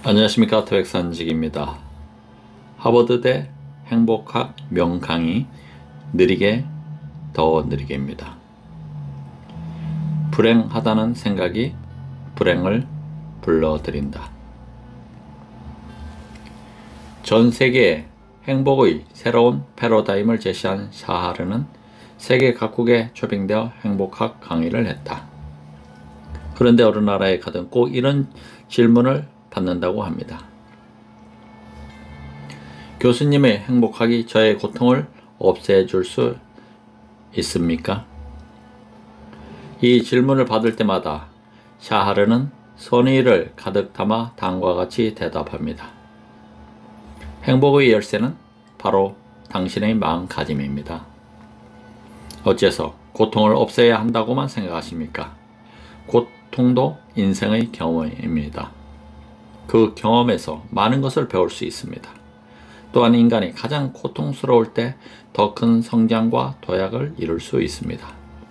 안녕하십니까. 토백산직입니다. 하버드대 행복학 명강의 느리게 더 느리게입니다. 불행하다는 생각이 불행을 불러들인다. 전 세계에 행복의 새로운 패러다임을 제시한 샤하르는 세계 각국에 초빙되어 행복학 강의를 했다. 그런데 어느 나라에 가든 꼭 이런 질문을 받는다고 합니다. 교수님의 행복학이 저의 고통을 없애줄 수 있습니까? 이 질문을 받을 때마다 샤하르는 선의를 가득 담아 다음과 같이 대답합니다. 행복의 열쇠는 바로 당신의 마음가짐입니다. 어째서 고통을 없애야 한다고만 생각하십니까? 고통도 인생의 경험입니다. 그 경험에서 많은 것을 배울 수 있습니다. 또한 인간이 가장 고통스러울 때 더 큰 성장과 도약을 이룰 수 있습니다.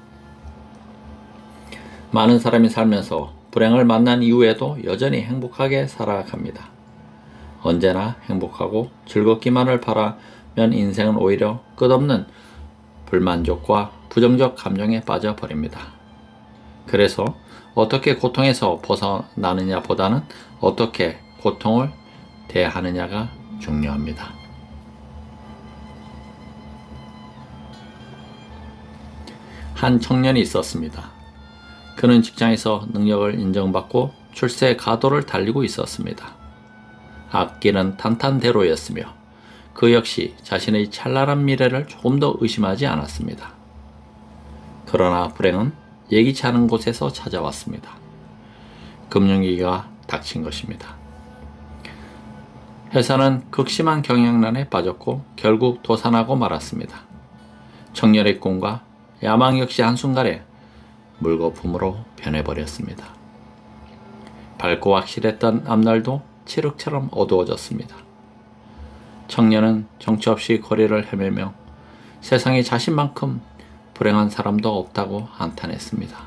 많은 사람이 살면서 불행을 만난 이후에도 여전히 행복하게 살아갑니다. 언제나 행복하고 즐겁기만을 바라면 인생은 오히려 끝없는 불만족과 부정적 감정에 빠져버립니다. 그래서 어떻게 고통에서 벗어나느냐 보다는 어떻게 고통을 대하느냐가 중요합니다. 한 청년이 있었습니다. 그는 직장에서 능력을 인정받고 출세 가도를 달리고 있었습니다. 앞길은 탄탄대로였으며 그 역시 자신의 찬란한 미래를 조금 더 의심하지 않았습니다. 그러나 불행은 예기치 않은 곳에서 찾아왔습니다. 금융위기가 닥친 것입니다. 회사는 극심한 경영난에 빠졌고 결국 도산하고 말았습니다. 청년의 꿈과 야망 역시 한순간에 물거품으로 변해버렸습니다. 밝고 확실했던 앞날도 칠흑처럼 어두워졌습니다. 청년은 정처 없이 거리를 헤매며 세상에 자신만큼 불행한 사람도 없다고 한탄했습니다.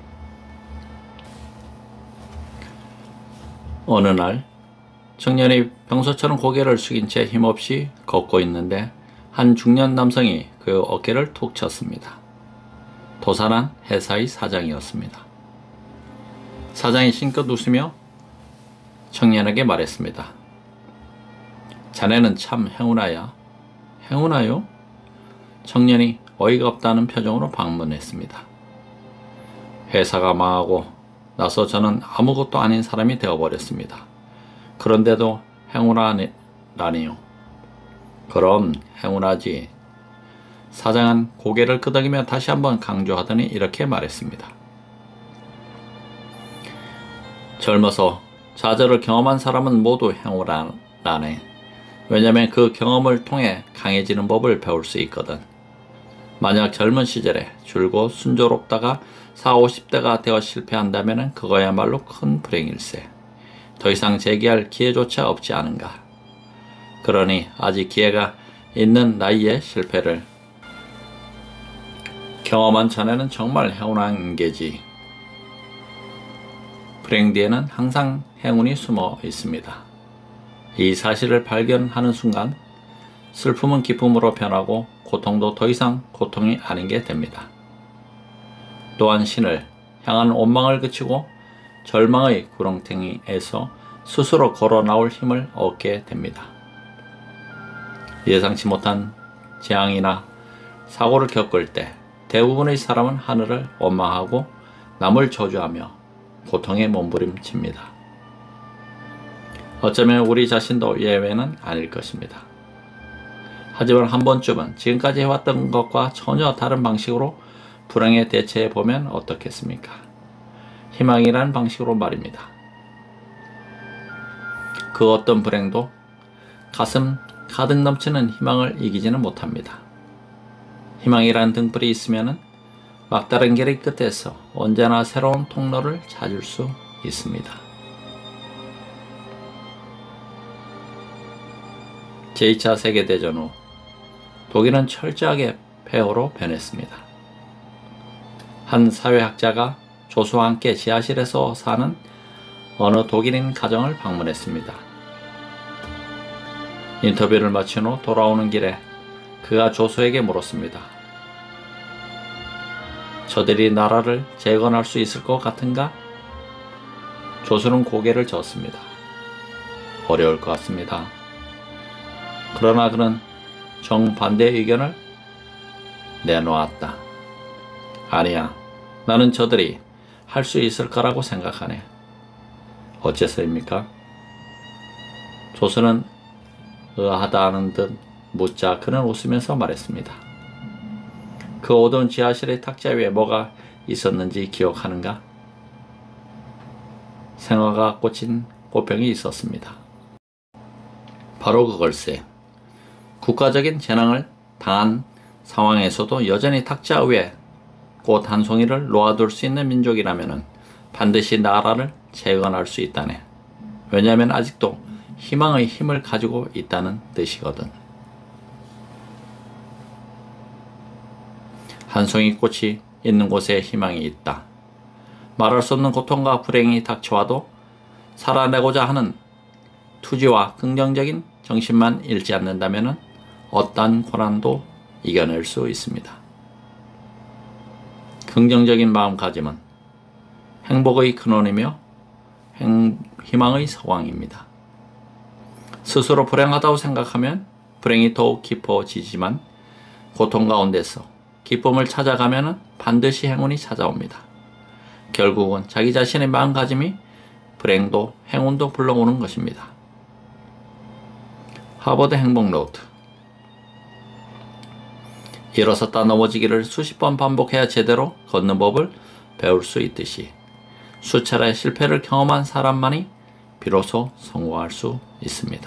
어느 날 청년이 평소처럼 고개를 숙인 채 힘없이 걷고 있는데 한 중년 남성이 그 어깨를 툭 쳤습니다. 도산한 회사의 사장이었습니다. 사장이 싱긋 웃으며 청년에게 말했습니다. 자네는 참 행운아야. 행운아요? 청년이 어이가 없다는 표정으로 방문했습니다. 회사가 망하고 나서 저는 아무것도 아닌 사람이 되어버렸습니다. 그런데도 행운아라니요. 그럼 행운하지. 사장은 고개를 끄덕이며 다시 한번 강조하더니 이렇게 말했습니다. 젊어서 좌절을 경험한 사람은 모두 행운아라네. 왜냐면 그 경험을 통해 강해지는 법을 배울 수 있거든. 만약 젊은 시절에 줄곧 순조롭다가 40, 50대가 되어 실패한다면 그거야말로 큰 불행일세. 더 이상 재기할 기회조차 없지 않은가. 그러니 아직 기회가 있는 나이에 실패를 경험한 자네는 정말 행운한 게지. 불행 뒤에는 항상 행운이 숨어 있습니다. 이 사실을 발견하는 순간 슬픔은 기쁨으로 변하고 고통도 더 이상 고통이 아닌 게 됩니다. 또한 신을 향한 원망을 그치고 절망의 구렁텅이에서 스스로 걸어 나올 힘을 얻게 됩니다. 예상치 못한 재앙이나 사고를 겪을 때 대부분의 사람은 하늘을 원망하고 남을 저주하며 고통에 몸부림칩니다. 어쩌면 우리 자신도 예외는 아닐 것입니다. 하지만 한 번쯤은 지금까지 해왔던 것과 전혀 다른 방식으로 불행에 대처해 보면 어떻겠습니까? 희망이라는 방식으로 말입니다. 그 어떤 불행도 가슴 가득 넘치는 희망을 이기지는 못합니다. 희망이란 등불이 있으면 막다른 길의 끝에서 언제나 새로운 통로를 찾을 수 있습니다. 제2차 세계대전 후 독일은 철저하게 폐허로 변했습니다. 한 사회학자가 조수와 함께 지하실에서 사는 어느 독일인 가정을 방문했습니다. 인터뷰를 마친 후 돌아오는 길에 그가 조수에게 물었습니다. 저들이 나라를 재건할 수 있을 것 같은가? 조수는 고개를 저었습니다. 어려울 것 같습니다. 그러나 그는 정반대의 의견을 내놓았다. 아니야, 나는 저들이 할 수 있을 거라고 생각하네. 어째서입니까? 조수는 의아하다는 듯 묻자 그는 웃으면서 말했습니다. 그 어두운 지하실의 탁자 위에 뭐가 있었는지 기억하는가? 생화가 꽂힌 꽃병이 있었습니다. 바로 그걸세. 국가적인 재난을 당한 상황에서도 여전히 탁자 위에 꽃 한 송이를 놓아둘 수 있는 민족이라면 반드시 나라를 재건할 수 있다네. 왜냐하면 아직도 희망의 힘을 가지고 있다는 뜻이거든. 한 송이 꽃이 있는 곳에 희망이 있다. 말할 수 없는 고통과 불행이 닥쳐와도 살아내고자 하는 투지와 긍정적인 정신만 잃지 않는다면 어떠한 고난도 이겨낼 수 있습니다. 긍정적인 마음가짐은 행복의 근원이며 희망의 서광입니다. 스스로 불행하다고 생각하면 불행이 더욱 깊어지지만 고통 가운데서 기쁨을 찾아가면 반드시 행운이 찾아옵니다. 결국은 자기 자신의 마음가짐이 불행도 행운도 불러오는 것입니다. 하버드 행복 노트. 일어섰다 넘어지기를 수십 번 반복해야 제대로 걷는 법을 배울 수 있듯이 수차례 실패를 경험한 사람만이 비로소 성공할 수 있습니다.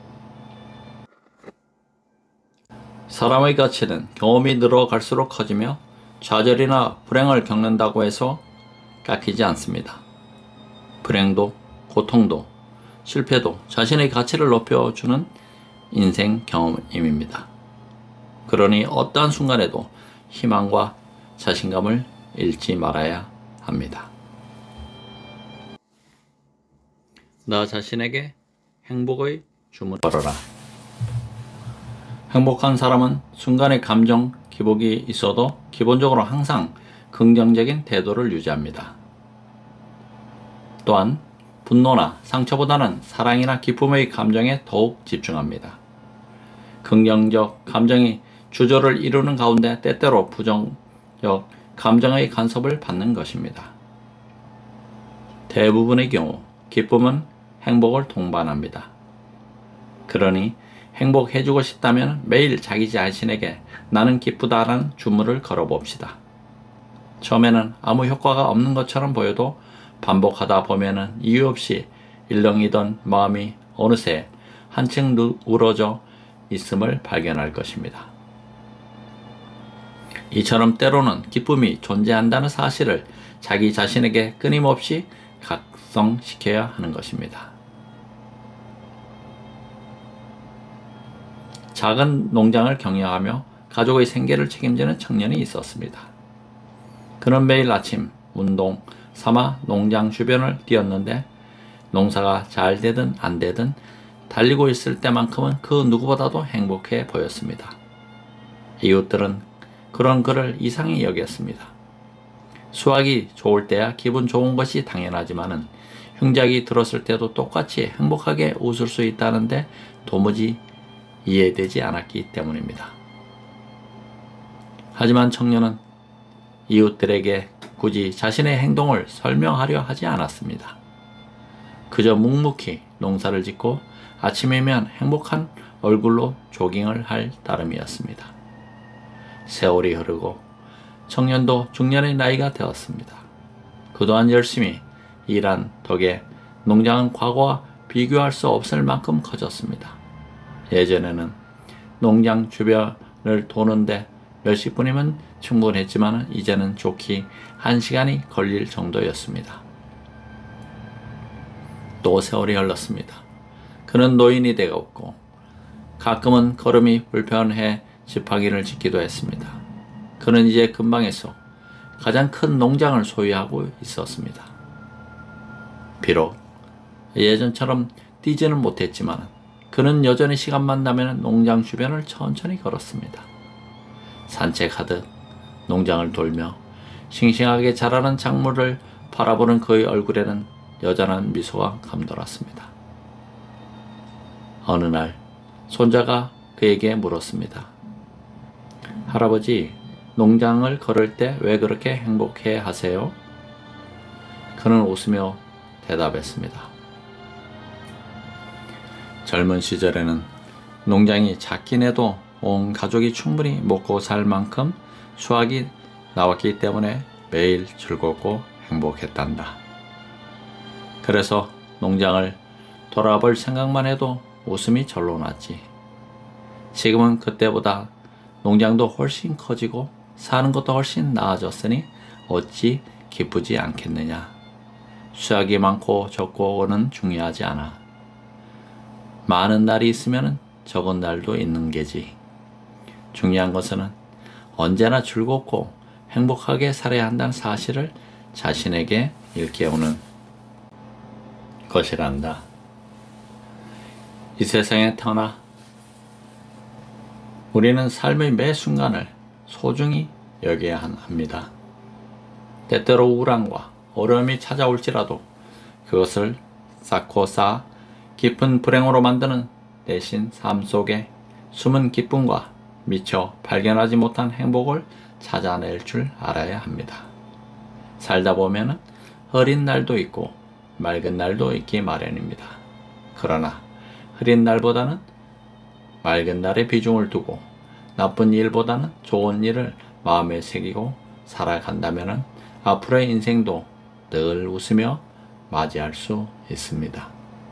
사람의 가치는 경험이 늘어갈수록 커지며 좌절이나 불행을 겪는다고 해서 깎이지 않습니다. 불행도 고통도 실패도 자신의 가치를 높여주는 인생 경험임입니다. 그러니 어떠한 순간에도 희망과 자신감을 잃지 말아야 합니다. 나 자신에게 행복의 주문을 걸어라. 행복한 사람은 순간의 감정 기복이 있어도 기본적으로 항상 긍정적인 태도를 유지합니다. 또한 분노나 상처보다는 사랑이나 기쁨의 감정에 더욱 집중합니다. 긍정적 감정이 주저를 이루는 가운데 때때로 부정적 감정의 간섭을 받는 것입니다. 대부분의 경우 기쁨은 행복을 동반합니다. 그러니 행복해지고 싶다면 매일 자기 자신에게 나는 기쁘다라는 주문을 걸어봅시다. 처음에는 아무 효과가 없는 것처럼 보여도 반복하다 보면은 이유 없이 일렁이던 마음이 어느새 한층 우러져 있음을 발견할 것입니다. 이처럼 때로는 기쁨이 존재한다는 사실을 자기 자신에게 끊임없이 각성시켜야 하는 것입니다. 작은 농장을 경영하며 가족의 생계를 책임지는 청년이 있었습니다. 그는 매일 아침 운동 삼아 농장 주변을 뛰었는데 농사가 잘 되든 안 되든 달리고 있을 때만큼은 그 누구보다도 행복해 보였습니다. 이웃들은 그런 그를 이상히 여겼습니다. 수확이 좋을 때야 기분 좋은 것이 당연하지만은 흉작이 들었을 때도 똑같이 행복하게 웃을 수 있다는데 도무지 이해되지 않았기 때문입니다. 하지만 청년은 이웃들에게 굳이 자신의 행동을 설명하려 하지 않았습니다. 그저 묵묵히 농사를 짓고 아침이면 행복한 얼굴로 조깅을 할 따름이었습니다. 세월이 흐르고 청년도 중년의 나이가 되었습니다. 그동안 열심히 일한 덕에 농장은 과거와 비교할 수 없을 만큼 커졌습니다. 예전에는 농장 주변을 도는데 몇십 분이면 충분했지만 이제는 좋게 1시간이 걸릴 정도였습니다. 또 세월이 흘렀습니다. 그는 노인이 되었고 가끔은 걸음이 불편해 지팡이를 짚기도 했습니다. 그는 이제 근방에서 가장 큰 농장을 소유하고 있었습니다. 비록 예전처럼 뛰지는 못했지만 그는 여전히 시간만 나면 농장 주변을 천천히 걸었습니다. 산책하듯 농장을 돌며 싱싱하게 자라는 작물을 바라보는 그의 얼굴에는 여전한 미소가 감돌았습니다. 어느 날 손자가 그에게 물었습니다. 할아버지, 농장을 걸을 때 왜 그렇게 행복해 하세요? 그는 웃으며 대답했습니다. 젊은 시절에는 농장이 작긴 해도 온 가족이 충분히 먹고 살 만큼 수확이 나왔기 때문에 매일 즐겁고 행복했단다. 그래서 농장을 돌아볼 생각만 해도 웃음이 절로 났지. 지금은 그때보다 농장도 훨씬 커지고 사는 것도 훨씬 나아졌으니 어찌 기쁘지 않겠느냐. 수확이 많고 적고는 중요하지 않아. 많은 날이 있으면 적은 날도 있는 게지. 중요한 것은 언제나 즐겁고 행복하게 살아야 한다는 사실을 자신에게 일깨우는 것이란다. 이 세상에 태어나 우리는 삶의 매 순간을 소중히 여겨야 합니다. 때때로 우울함과 어려움이 찾아올지라도 그것을 쌓고 쌓아 깊은 불행으로 만드는 대신 삶 속에 숨은 기쁨과 미처 발견하지 못한 행복을 찾아낼 줄 알아야 합니다. 살다 보면 흐린 날도 있고 맑은 날도 있기 마련입니다. 그러나 흐린 날보다는 맑은 날에 비중을 두고 나쁜 일보다는 좋은 일을 마음에 새기고 살아간다면 앞으로의 인생도 늘 웃으며 맞이할 수 있습니다.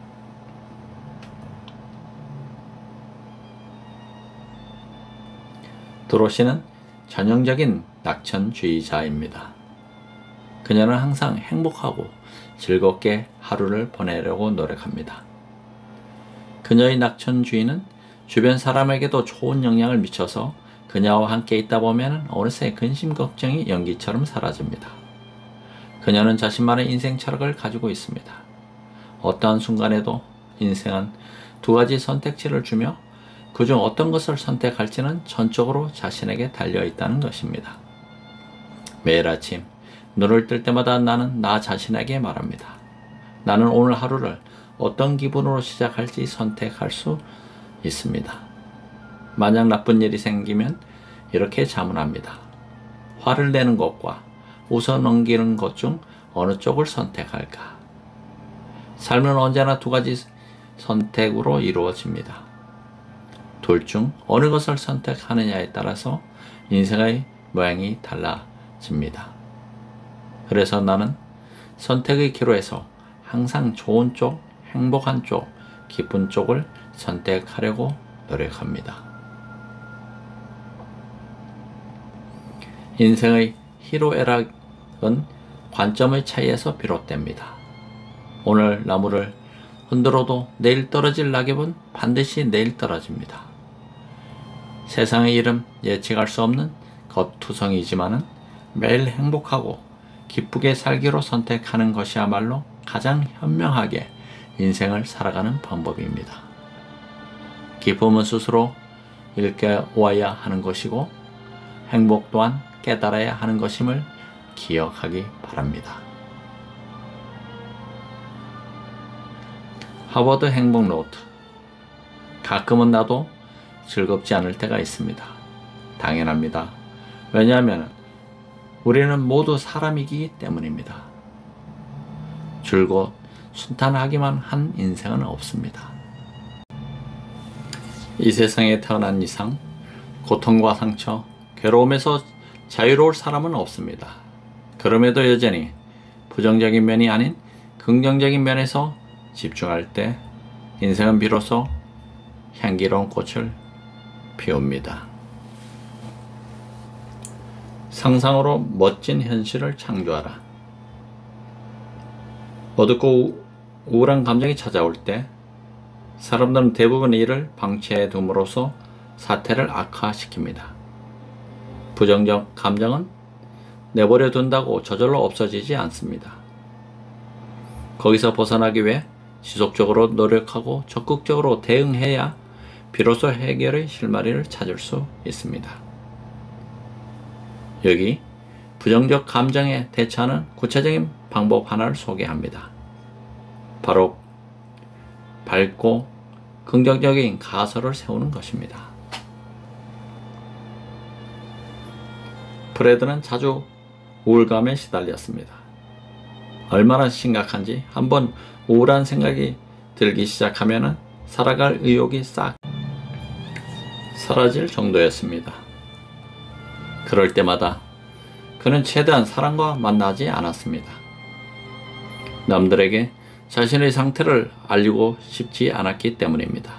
도로시는 전형적인 낙천주의자입니다. 그녀는 항상 행복하고 즐겁게 하루를 보내려고 노력합니다. 그녀의 낙천주의는 주변 사람에게도 좋은 영향을 미쳐서 그녀와 함께 있다 보면 어느새 근심 걱정이 연기처럼 사라집니다. 그녀는 자신만의 인생 철학을 가지고 있습니다. 어떠한 순간에도 인생은 두 가지 선택지를 주며 그중 어떤 것을 선택할지는 전적으로 자신에게 달려있다는 것입니다. 매일 아침 눈을 뜰 때마다 나는 나 자신에게 말합니다. 나는 오늘 하루를 어떤 기분으로 시작할지 선택할 수 있습니다. 만약 나쁜 일이 생기면 이렇게 자문합니다. 화를 내는 것과 웃어 넘기는 것 중 어느 쪽을 선택할까? 삶은 언제나 두 가지 선택으로 이루어집니다. 둘 중 어느 것을 선택하느냐에 따라서 인생의 모양이 달라집니다. 그래서 나는 선택의 기로에서 항상 좋은 쪽, 행복한 쪽, 기쁜 쪽을 선택하려고 노력합니다. 인생의 희로애락은 관점의 차이에서 비롯됩니다. 오늘 나무를 흔들어도 내일 떨어질 낙엽은 반드시 내일 떨어집니다. 세상의 일은 예측할 수 없는 겉투성이지만은 매일 행복하고 기쁘게 살기로 선택하는 것이야말로 가장 현명하게 인생을 살아가는 방법입니다. 기쁨은 스스로 일깨워야 하는 것이고 행복 또한 깨달아야 하는 것임을 기억하기 바랍니다. 하버드 행복 노트. 가끔은 나도 즐겁지 않을 때가 있습니다. 당연합니다. 왜냐하면 우리는 모두 사람이기 때문입니다. 줄곧 순탄하기만 한 인생은 없습니다. 이 세상에 태어난 이상 고통과 상처, 괴로움에서 자유로울 사람은 없습니다. 그럼에도 여전히 부정적인 면이 아닌 긍정적인 면에서 집중할 때 인생은 비로소 향기로운 꽃을 피웁니다. 상상으로 멋진 현실을 창조하라. 어둡고 우울한 감정이 찾아올 때 사람들은 대부분 이를 방치해 둠으로써 사태를 악화시킵니다. 부정적 감정은 내버려 둔다고 저절로 없어지지 않습니다. 거기서 벗어나기 위해 지속적으로 노력하고 적극적으로 대응해야 비로소 해결의 실마리를 찾을 수 있습니다. 여기 부정적 감정에 대처하는 구체적인 방법 하나를 소개합니다. 바로 밝고 긍정적인 가설을 세우는 것입니다. 프레드는 자주 우울감에 시달렸습니다. 얼마나 심각한지 한번 우울한 생각이 들기 시작하면 살아갈 의욕이 싹 사라질 정도였습니다. 그럴 때마다 그는 최대한 사람과 만나지 않았습니다. 남들에게 자신의 상태를 알리고 싶지 않았기 때문입니다.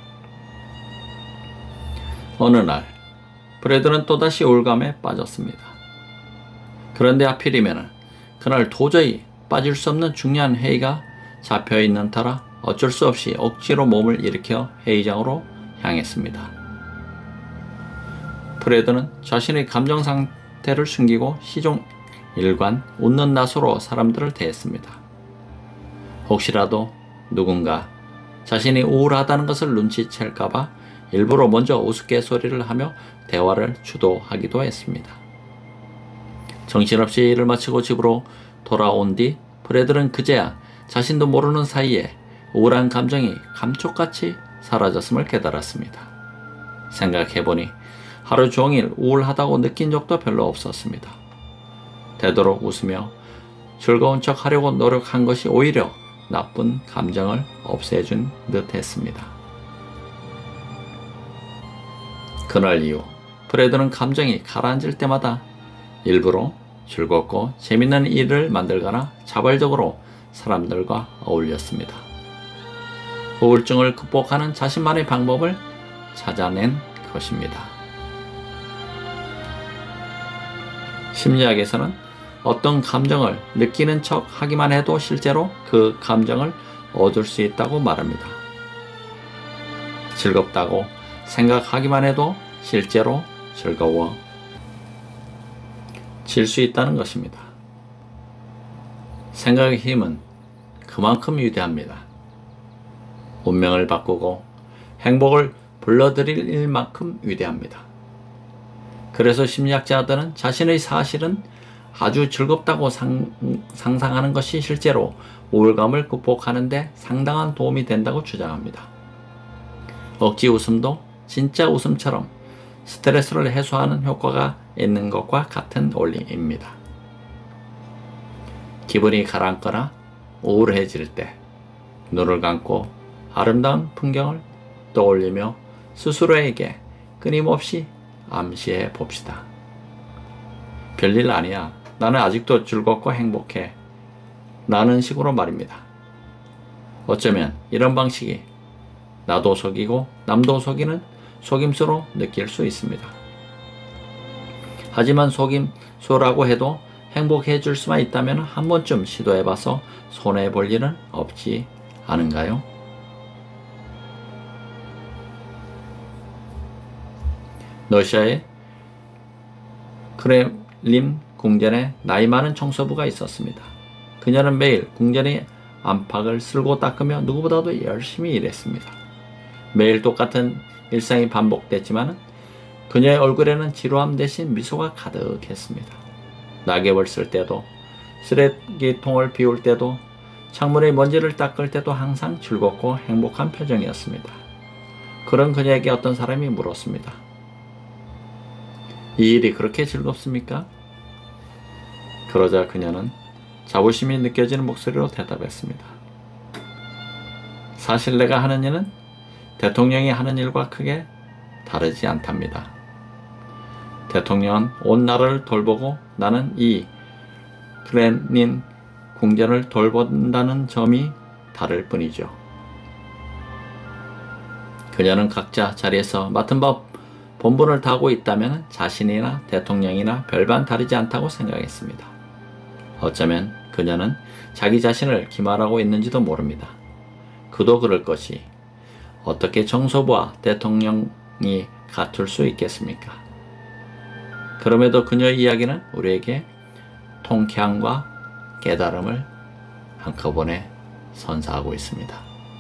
어느 날 프레드는 또다시 우울감에 빠졌습니다. 그런데 하필이면 그날 도저히 빠질 수 없는 중요한 회의가 잡혀있는 터라 어쩔 수 없이 억지로 몸을 일으켜 회의장으로 향했습니다. 프레드는 자신의 감정 상태를 숨기고 시종 일관 웃는 낯으로 사람들을 대했습니다. 혹시라도 누군가 자신이 우울하다는 것을 눈치챌까봐 일부러 먼저 우스갯소리를 하며 대화를 주도하기도 했습니다. 정신없이 일을 마치고 집으로 돌아온 뒤 프레드는 그제야 자신도 모르는 사이에 우울한 감정이 감쪽같이 사라졌음을 깨달았습니다. 생각해보니 하루 종일 우울하다고 느낀 적도 별로 없었습니다. 되도록 웃으며 즐거운 척 하려고 노력한 것이 오히려 나쁜 감정을 없애준 듯 했습니다. 그날 이후 프레드는 감정이 가라앉을 때마다 일부러 즐겁고 재밌는 일을 만들거나 자발적으로 사람들과 어울렸습니다. 우울증을 극복하는 자신만의 방법을 찾아낸 것입니다. 심리학에서는 어떤 감정을 느끼는 척 하기만 해도 실제로 그 감정을 얻을 수 있다고 말합니다. 즐겁다고 생각하기만 해도 실제로 즐거워질 수 있다는 것입니다. 생각의 힘은 그만큼 위대합니다. 운명을 바꾸고 행복을 불러들일 일만큼 위대합니다. 그래서 심리학자들은 자신의 사실은 아주 즐겁다고 상상하는 것이 실제로 우울감을 극복하는 데 상당한 도움이 된다고 주장합니다. 억지 웃음도 진짜 웃음처럼 스트레스를 해소하는 효과가 있는 것과 같은 원리입니다. 기분이 가라앉거나 우울해질 때 눈을 감고 아름다운 풍경을 떠올리며 스스로에게 끊임없이 암시해 봅시다. 별일 아니야. 나는 아직도 즐겁고 행복해. 라는 식으로 말입니다. 어쩌면 이런 방식이 나도 속이고 남도 속이는 속임수로 느낄 수 있습니다. 하지만 속임수라고 해도 행복해 줄 수만 있다면 한 번쯤 시도해봐서 손해볼 일은 없지 않은가요? 러시아의 크렘린 궁전에 나이 많은 청소부가 있었습니다. 그녀는 매일 궁전의 안팎을 쓸고 닦으며 누구보다도 열심히 일했습니다. 매일 똑같은 일상이 반복됐지만 그녀의 얼굴에는 지루함 대신 미소가 가득했습니다. 낙엽을 쓸 때도, 쓰레기통을 비울 때도, 창문의 먼지를 닦을 때도 항상 즐겁고 행복한 표정이었습니다. 그런 그녀에게 어떤 사람이 물었습니다. 이 일이 그렇게 즐겁습니까? 그러자 그녀는 자부심이 느껴지는 목소리로 대답했습니다. 사실 내가 하는 일은 대통령이 하는 일과 크게 다르지 않답니다. 대통령은 온 나라를 돌보고 나는 이 크렘린 궁전을 돌본다는 점이 다를 뿐이죠. 그녀는 각자 자리에서 맡은 법 본분을 다하고 있다면 자신이나 대통령이나 별반 다르지 않다고 생각했습니다. 어쩌면 그녀는 자기 자신을 기만하고 있는지도 모릅니다. 그도 그럴 것이 어떻게 청소부와 대통령이 같을 수 있겠습니까? 그럼에도 그녀의 이야기는 우리에게 통쾌함과 깨달음을 한꺼번에 선사하고 있습니다.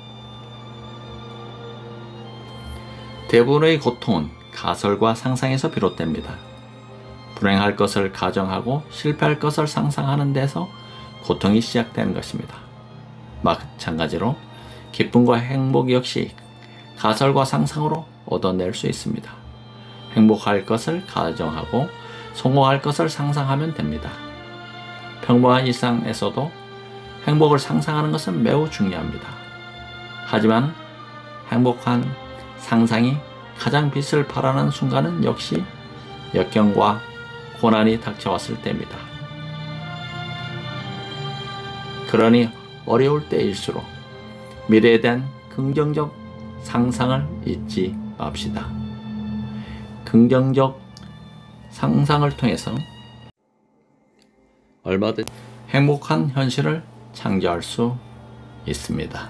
대부분의 고통은 가설과 상상에서 비롯됩니다. 불행할 것을 가정하고 실패할 것을 상상하는 데서 고통이 시작되는 것입니다. 마찬가지로 기쁨과 행복 역시 가설과 상상으로 얻어낼 수 있습니다. 행복할 것을 가정하고 성공할 것을 상상하면 됩니다. 평범한 일상에서도 행복을 상상하는 것은 매우 중요합니다. 하지만 행복한 상상이 가장 빛을 발하는 순간은 역시 역경과 고난이 닥쳐왔을 때입니다. 그러니 어려울 때일수록 미래에 대한 긍정적 상상을 잊지 맙시다. 긍정적 상상을 통해서 얼마든지 행복한 현실을 창조할 수 있습니다.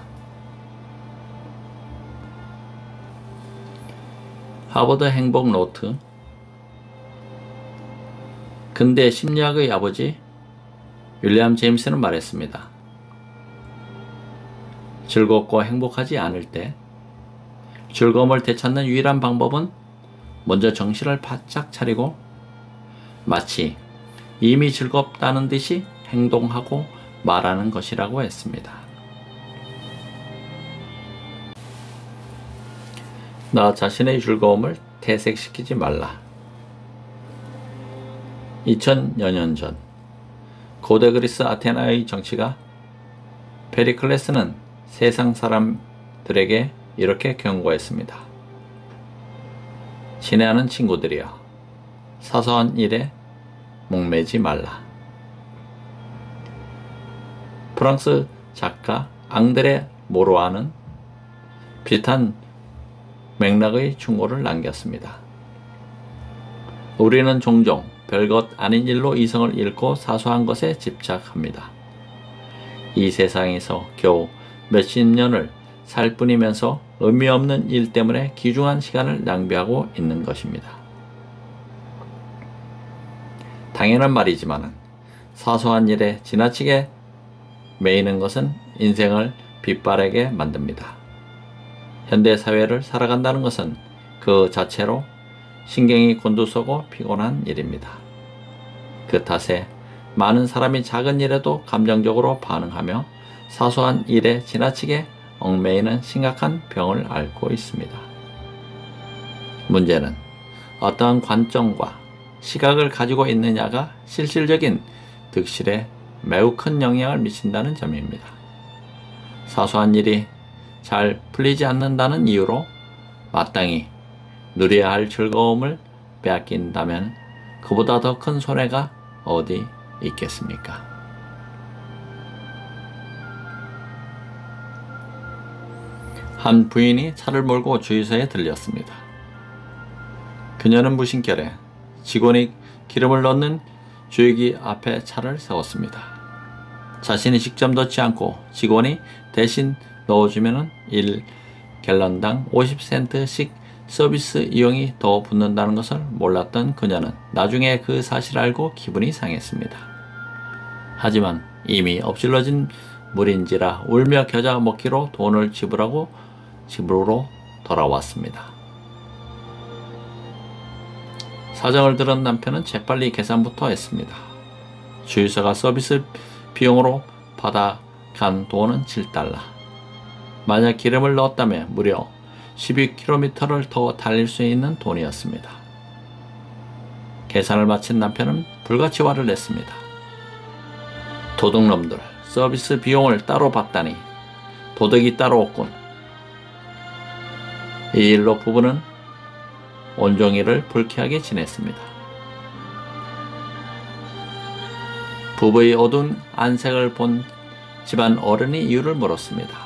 하버드 행복 노트. 근대 심리학의 아버지 윌리엄 제임스는 말했습니다. 즐겁고 행복하지 않을 때 즐거움을 되찾는 유일한 방법은 먼저 정신을 바짝 차리고 마치 이미 즐겁다는 듯이 행동하고 말하는 것이라고 했습니다. 나 자신의 즐거움을 퇴색시키지 말라. 2000여 년 전 고대 그리스 아테나의 정치가 페리클레스는 세상 사람들에게 이렇게 경고했습니다. 친애하는 친구들이여, 사소한 일에 목매지 말라. 프랑스 작가 앙드레 모로아는 비슷한 맥락의 충고를 남겼습니다. 우리는 종종 별것 아닌 일로 이성을 잃고 사소한 것에 집착합니다. 이 세상에서 겨우 몇십 년을 살 뿐이면서 의미 없는 일 때문에 귀중한 시간을 낭비하고 있는 것입니다. 당연한 말이지만 사소한 일에 지나치게 매이는 것은 인생을 빛바라게 만듭니다. 현대 사회를 살아간다는 것은 그 자체로 신경이 곤두서고 피곤한 일입니다. 그 탓에 많은 사람이 작은 일에도 감정적으로 반응하며 사소한 일에 지나치게 얽매이는 심각한 병을 앓고 있습니다. 문제는 어떠한 관점과 시각을 가지고 있느냐가 실질적인 득실에 매우 큰 영향을 미친다는 점입니다. 사소한 일이 잘 풀리지 않는다는 이유로 마땅히 누려야 할 즐거움을 빼앗긴다면 그보다 더 큰 손해가 어디 있겠습니까? 한 부인이 차를 몰고 주유소에 들렸습니다. 그녀는 무심결에 직원이 기름을 넣는 주유기 앞에 차를 세웠습니다. 자신이 직접 넣지 않고 직원이 대신 넣어주면 1갤런당 50센트씩 서비스 이용이 더 붙는다는 것을 몰랐던 그녀는 나중에 그 사실을 알고 기분이 상했습니다. 하지만 이미 엎질러진 물인지라 울며 겨자 먹기로 돈을 지불하고 집으로 돌아왔습니다. 사정을 들은 남편은 재빨리 계산부터 했습니다. 주유소가 서비스 비용으로 받아간 돈은 7달러. 만약 기름을 넣었다면 무려 12km를 더 달릴 수 있는 돈이었습니다. 계산을 마친 남편은 불같이 화를 냈습니다. 도둑놈들, 서비스 비용을 따로 받다니 도덕이 따로 없군. 이 일로 부부는 온종일을 불쾌하게 지냈습니다. 부부의 어두운 안색을 본 집안 어른이 이유를 물었습니다.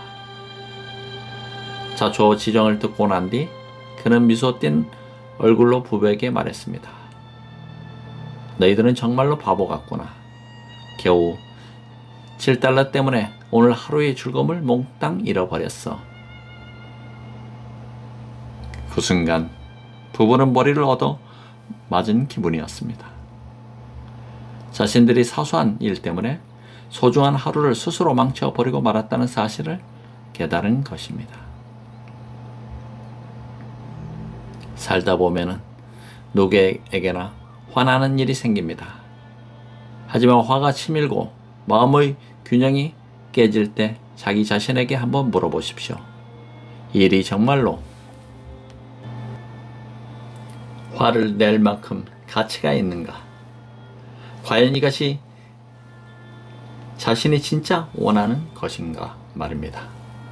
자초지종을 듣고 난 뒤 그는 미소 띤 얼굴로 부부에게 말했습니다. 너희들은 정말로 바보 같구나. 겨우 7달러 때문에 오늘 하루의 즐거움을 몽땅 잃어버렸어. 그 순간 부부는 머리를 얻어 맞은 기분이었습니다. 자신들이 사소한 일 때문에 소중한 하루를 스스로 망쳐버리고 말았다는 사실을 깨달은 것입니다. 살다 보면은 누구에게나 화나는 일이 생깁니다. 하지만 화가 치밀고 마음의 균형이 깨질 때 자기 자신에게 한번 물어보십시오. 이 일이 정말로 화를 낼 만큼 가치가 있는가? 과연 이것이 자신이 진짜 원하는 것인가 말입니다.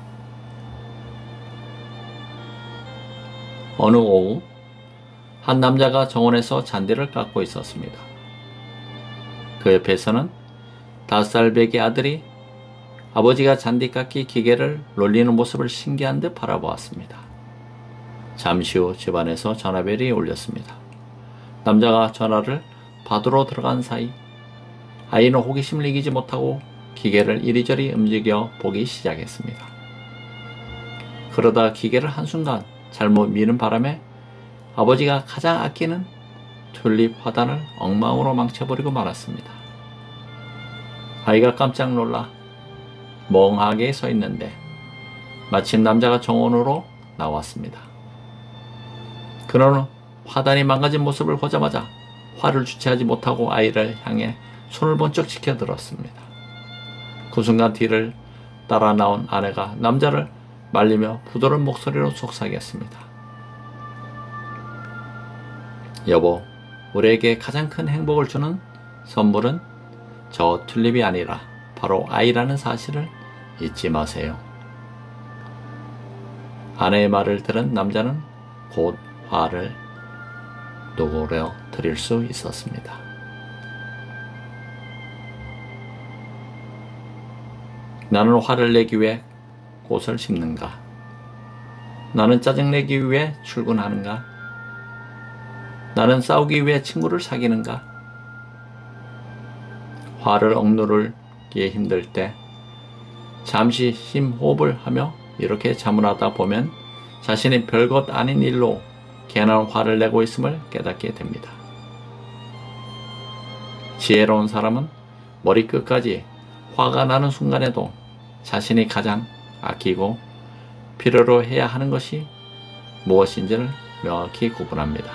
어느 오후 한 남자가 정원에서 잔디를 깎고 있었습니다. 그 옆에서는 5살 배기 아들이 아버지가 잔디깎기 기계를 놀리는 모습을 신기한 듯 바라보았습니다. 잠시 후 집안에서 전화벨이 울렸습니다. 남자가 전화를 받으러 들어간 사이 아이는 호기심을 이기지 못하고 기계를 이리저리 움직여 보기 시작했습니다. 그러다 기계를 한순간 잘못 미는 바람에 아버지가 가장 아끼는 튤립 화단을 엉망으로 망쳐버리고 말았습니다. 아이가 깜짝 놀라 멍하게 서 있는데 마침 남자가 정원으로 나왔습니다. 그는 화단이 망가진 모습을 보자마자 화를 주체하지 못하고 아이를 향해 손을 번쩍 치켜들었습니다. 그 순간 뒤를 따라 나온 아내가 남자를 말리며 부드러운 목소리로 속삭였습니다. 여보, 우리에게 가장 큰 행복을 주는 선물은 저 튤립이 아니라 바로 아이라는 사실을 잊지 마세요. 아내의 말을 들은 남자는 곧 화를 누그러 드릴 수 있었습니다. 나는 화를 내기 위해 꽃을 심는가? 나는 짜증내기 위해 출근하는가? 나는 싸우기 위해 친구를 사귀는가? 화를 억누르기에 힘들 때 잠시 심호흡을 하며 이렇게 자문하다 보면 자신이 별것 아닌 일로 괜한 화를 내고 있음을 깨닫게 됩니다. 지혜로운 사람은 머리끝까지 화가 나는 순간에도 자신이 가장 아끼고 필요로 해야 하는 것이 무엇인지를 명확히 구분합니다.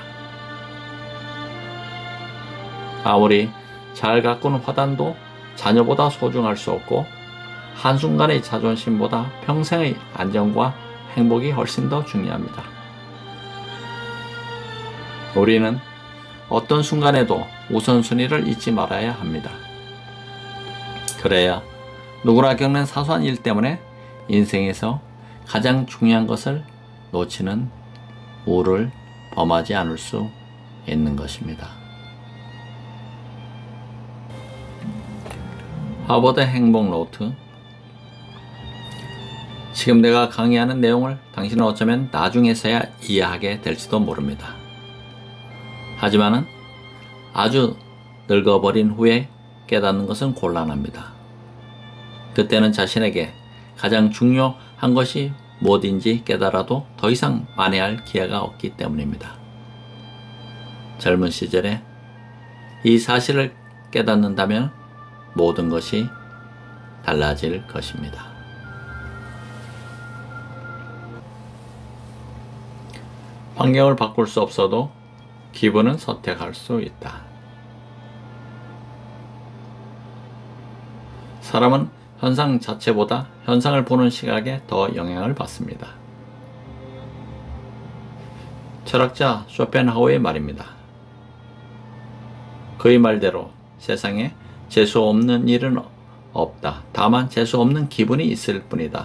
아무리 잘 가꾸는 화단도 자녀보다 소중할 수 없고 한순간의 자존심보다 평생의 안정과 행복이 훨씬 더 중요합니다. 우리는 어떤 순간에도 우선순위를 잊지 말아야 합니다. 그래야 누구나 겪는 사소한 일 때문에 인생에서 가장 중요한 것을 놓치는 우를 범하지 않을 수 있는 것입니다. 하버드 행복 노트. 지금 내가 강의하는 내용을 당신은 어쩌면 나중에서야 이해하게 될지도 모릅니다. 하지만은 아주 늙어버린 후에 깨닫는 것은 곤란합니다. 그때는 자신에게 가장 중요한 것이 무엇인지 깨달아도 더 이상 만회할 기회가 없기 때문입니다. 젊은 시절에 이 사실을 깨닫는다면 모든 것이 달라질 것입니다. 환경을 바꿀 수 없어도 기분은 선택할 수 있다. 사람은 현상 자체보다 현상을 보는 시각에 더 영향을 받습니다. 철학자 쇼펜하우어의 말입니다. 그의 말대로 세상에 재수 없는 일은 없다. 다만 재수 없는 기분이 있을 뿐이다.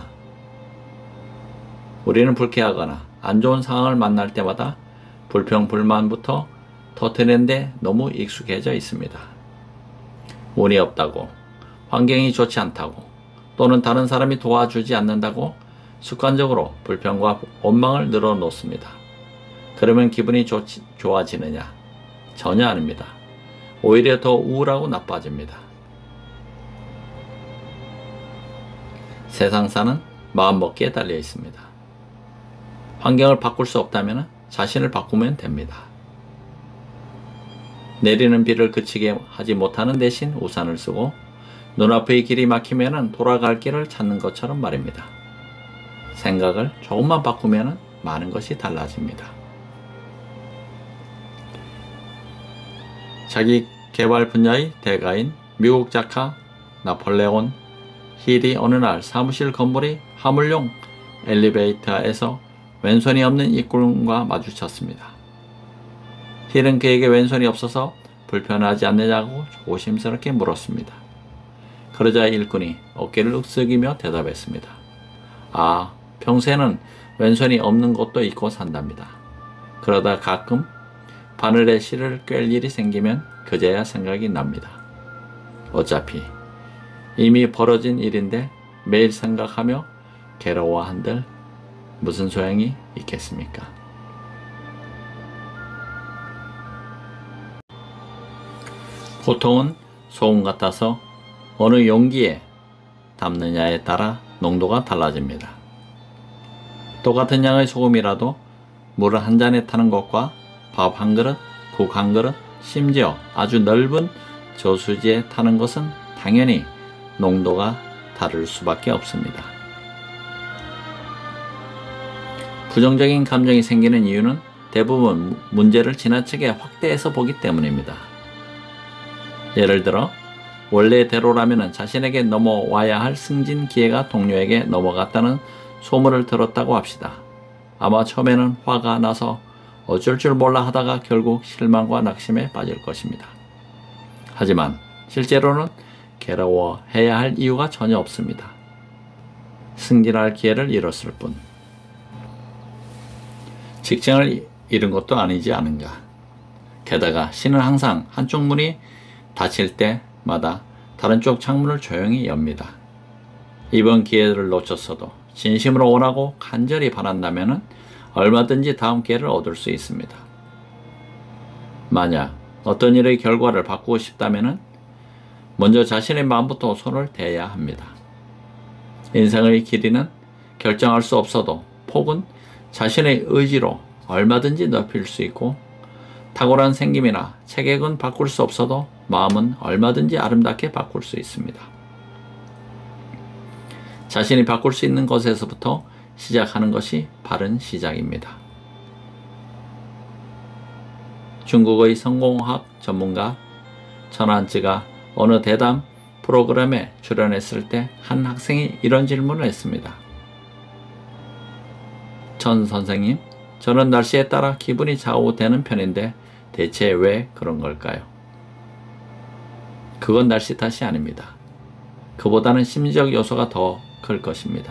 우리는 불쾌하거나 안 좋은 상황을 만날 때마다 불평, 불만부터 터뜨리는데 너무 익숙해져 있습니다. 운이 없다고, 환경이 좋지 않다고, 또는 다른 사람이 도와주지 않는다고 습관적으로 불평과 원망을 늘어놓습니다. 그러면 기분이 좋아지느냐? 전혀 아닙니다. 오히려 더 우울하고 나빠집니다. 세상사는 마음먹기에 달려 있습니다. 환경을 바꿀 수 없다면 자신을 바꾸면 됩니다. 내리는 비를 그치게 하지 못하는 대신 우산을 쓰고 눈앞의 길이 막히면 돌아갈 길을 찾는 것처럼 말입니다. 생각을 조금만 바꾸면 많은 것이 달라집니다. 자기 개발 분야의 대가인 미국 작가 나폴레온 힐이 어느 날 사무실 건물의 화물용 엘리베이터에서 왼손이 없는 일꾼과 마주쳤습니다. 힐은 그에게 왼손이 없어서 불편하지 않느냐고 조심스럽게 물었습니다. 그러자 일꾼이 어깨를 으쓱이며 대답했습니다. 아, 평소에는 왼손이 없는 곳도 있고 산답니다. 그러다 가끔 바늘에 실을 꿰 일이 생기면 그제야 생각이 납니다. 어차피 이미 벌어진 일인데 매일 생각하며 괴로워한들 무슨 소용이 있겠습니까? 보통은 소금 같아서 어느 용기에 담느냐에 따라 농도가 달라집니다. 똑같은 양의 소금이라도 물 한 잔에 타는 것과 밥 한 그릇, 국 한 그릇, 심지어 아주 넓은 저수지에 타는 것은 당연히 농도가 다를 수밖에 없습니다. 부정적인 감정이 생기는 이유는 대부분 문제를 지나치게 확대해서 보기 때문입니다. 예를 들어 원래대로라면 자신에게 넘어와야 할 승진 기회가 동료에게 넘어갔다는 소문을 들었다고 합시다. 아마 처음에는 화가 나서 어쩔 줄 몰라 하다가 결국 실망과 낙심에 빠질 것입니다. 하지만 실제로는 괴로워해야 할 이유가 전혀 없습니다. 승진할 기회를 잃었을 뿐. 직장을 잃은 것도 아니지 않은가. 게다가 신은 항상 한쪽 문이 닫힐 때마다 다른 쪽 창문을 조용히 엽니다. 이번 기회를 놓쳤어도 진심으로 원하고 간절히 바란다면 얼마든지 다음 기회를 얻을 수 있습니다. 만약 어떤 일의 결과를 바꾸고 싶다면 먼저 자신의 마음부터 손을 대야 합니다. 인생의 길이는 결정할 수 없어도 폭은 자신의 의지로 얼마든지 넓힐 수 있고 탁월한 생김이나 체격은 바꿀 수 없어도 마음은 얼마든지 아름답게 바꿀 수 있습니다. 자신이 바꿀 수 있는 것에서부터 시작하는 것이 바른 시작입니다. 중국의 성공학 전문가 천안지가 어느 대담 프로그램에 출연했을 때 한 학생이 이런 질문을 했습니다. 천 선생님, 저는 날씨에 따라 기분이 좌우되는 편인데 대체 왜 그런 걸까요? 그건 날씨 탓이 아닙니다. 그보다는 심리적 요소가 더 클 것입니다.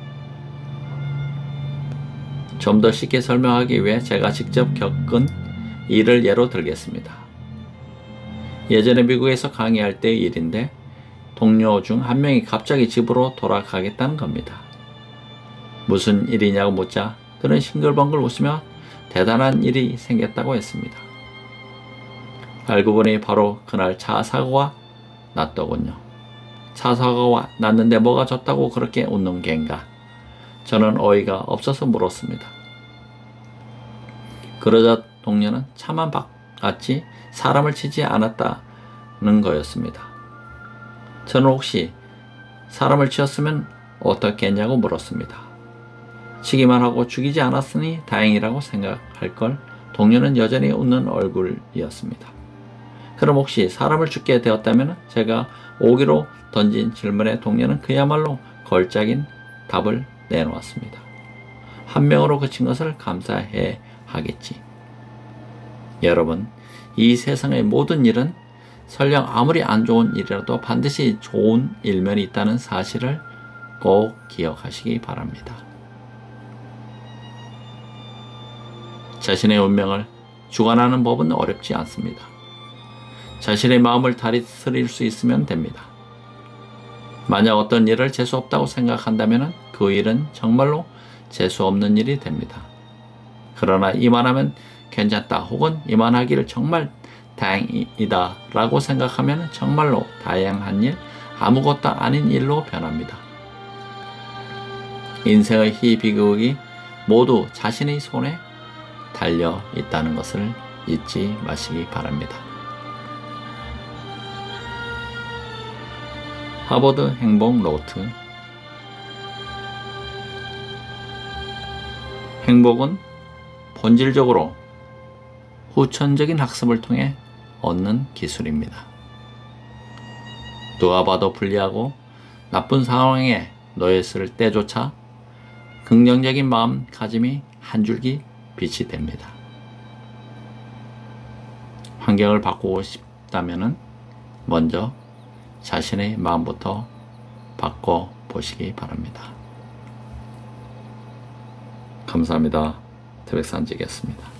좀 더 쉽게 설명하기 위해 제가 직접 겪은 일을 예로 들겠습니다. 예전에 미국에서 강의할 때의 일인데 동료 중 한 명이 갑자기 집으로 돌아가겠다는 겁니다. 무슨 일이냐고 묻자 그는 싱글벙글 웃으며 대단한 일이 생겼다고 했습니다. 알고 보니 바로 그날 차 사고가 났더군요. 차 사고가 났는데 뭐가 좋다고 그렇게 웃는 겐가? 저는 어이가 없어서 물었습니다. 그러자 동료는 차만 바꿨지 사람을 치지 않았다는 거였습니다. 저는 혹시 사람을 치었으면 어떻겠냐고 물었습니다. 치기만 하고 죽이지 않았으니 다행이라고 생각할 걸 동료는 여전히 웃는 얼굴이었습니다. 그럼 혹시 사람을 죽게 되었다면 제가 오기로 던진 질문에 동료는 그야말로 걸작인 답을 내놓았습니다. 한 명으로 그친 것을 감사해 하겠지. 여러분, 이 세상의 모든 일은 설령 아무리 안 좋은 일이라도 반드시 좋은 일면이 있다는 사실을 꼭 기억하시기 바랍니다. 자신의 운명을 주관하는 법은 어렵지 않습니다. 자신의 마음을 다스릴 수 있으면 됩니다. 만약 어떤 일을 재수없다고 생각한다면 그 일은 정말로 재수없는 일이 됩니다. 그러나 이만하면 괜찮다 혹은 이만하기를 정말 다행이다 라고 생각하면 정말로 다양한 일, 아무것도 아닌 일로 변합니다. 인생의 희비극이 모두 자신의 손에 달려 있다는 것을 잊지 마시기 바랍니다. 하버드 행복 노트. 행복은 본질적으로 후천적인 학습을 통해 얻는 기술입니다. 누가 봐도 불리하고 나쁜 상황에 놓였을 때조차 긍정적인 마음가짐이 한 줄기 빛이 됩니다. 환경을 바꾸고 싶다면 먼저 자신의 마음부터 바꿔보시기 바랍니다. 감사합니다. 태백산지기였습니다.